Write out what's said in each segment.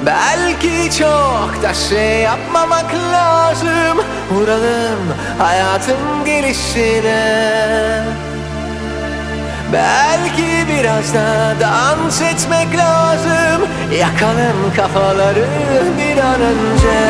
Belki çok da şey yapmamak lazım. Vuralım hayatın gelişine. Belki biraz da dans etmek lazım. Yakalım kafaları bir an önce.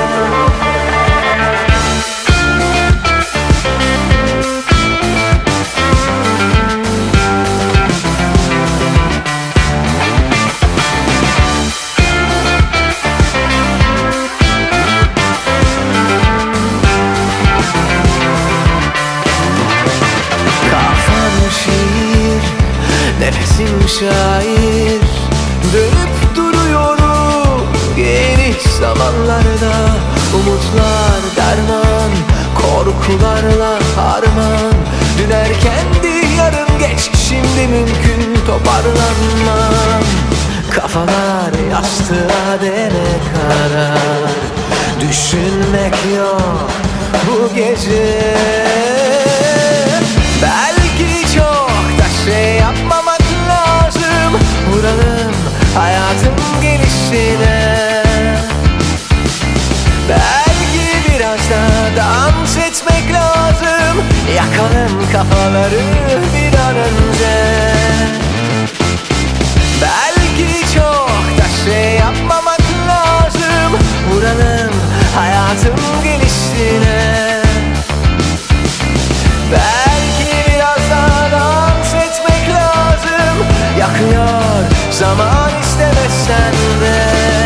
Nefesim şair, dönüp duruyorum geniş zamanlarda. Umutlar derman, korkularla harman. Dün erkendi, yarın geç, şimdi mümkün toparlanmam. Kafalar yastığa dene kadar düşünmek yok bu gece. Belki çok da şey yapmamak lazım. Vuralım hayatın gelişine. Belki biraz da dans etmek lazım. Yakalım kafaları bir an önce. Belki çok da şey yapmamak lazım. Vuralım hayatın gelişine. Belki biraz daha dans etmek lazım. Yakıyor zaman istemezsen de.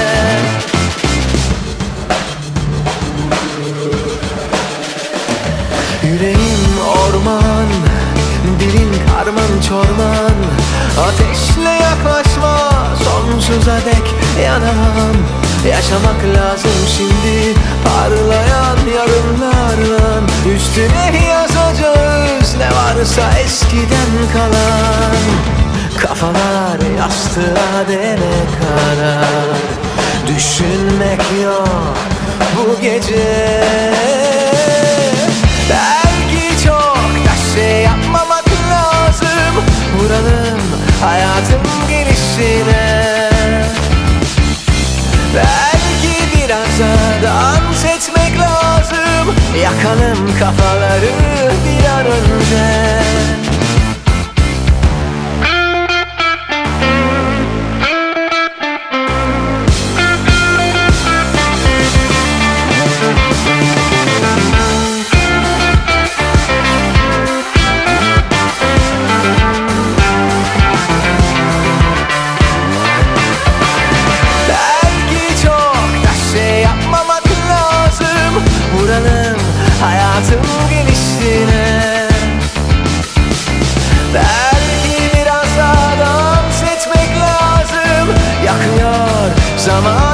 Yüreğim orman, dilin karman çorman. Ateşle yaklaşma, sonsuza dek yanamam. Yaşamak lazım şimdi, parlayan yarınlarla. Üstüne yazacağız ne varsa eskiden kalan. Kafalar yastığa dene kadar düşünmek yok bu gece. Belki çok da şey yapmamak lazım. Vuralım hayatın gelişine. Belki biraz da dans etmek lazım. Yakalım kafaları bir an önce. Vuralım hayatın gelişine. Belki biraz daha dans etmek lazım. Yakıyor zaman